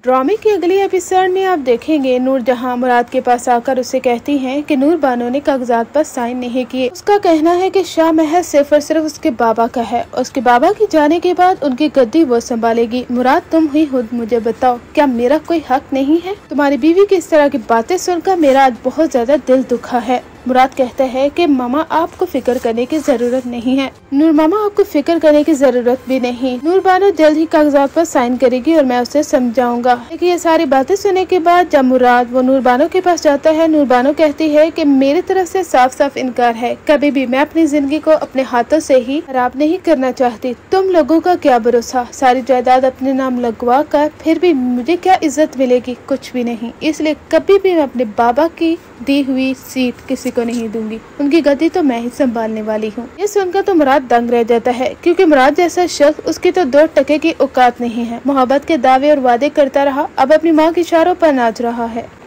ड्रामे की अगली एपिसोड में आप देखेंगे नूरजहां मुराद के पास आकर उसे कहती हैं कि नूर बानो ने कागजात पर साइन नहीं किए। उसका कहना है कि शाह महल सिर्फ और सिर्फ उसके बाबा का है। उसके बाबा के जाने के बाद उनकी गद्दी वो संभालेगी। मुराद तुम ही खुद मुझे बताओ, क्या मेरा कोई हक नहीं है? तुम्हारी बीवी की इस तरह की बातें सुनकर मेरा आज बहुत ज्यादा दिल दुखा है। मुराद कहता है कि मामा आपको फिक्र करने की जरूरत नहीं है। नूर मामा आपको फिक्र करने की जरूरत भी नहीं। नूर बानो जल्द ही कागजात पर साइन करेगी और मैं उसे समझाऊंगा। लेकिन ये सारी बातें सुनने के बाद जब मुराद वो नूर बानो के पास जाता है, नूर बानो कहती है कि मेरी तरफ से साफ साफ इनकार है। कभी भी मैं अपनी जिंदगी को अपने हाथों से ही खराब नहीं करना चाहती। तुम लोगों का क्या भरोसा, सारी जायदाद अपने नाम लगवा कर फिर भी मुझे क्या इज्जत मिलेगी? कुछ भी नहीं। इसलिए कभी भी मैं अपने बाबा की दी हुई सीट किसी को नहीं दूंगी। उनकी गद्दी तो मैं ही संभालने वाली हूँ। ये सुनकर तो मुराद दंग रह जाता है, क्योंकि मुराद जैसा शख्स उसकी तो 2 टके की औकात नहीं है। मोहब्बत के दावे और वादे करता रहा, अब अपनी माँ के इशारों पर नाच रहा है।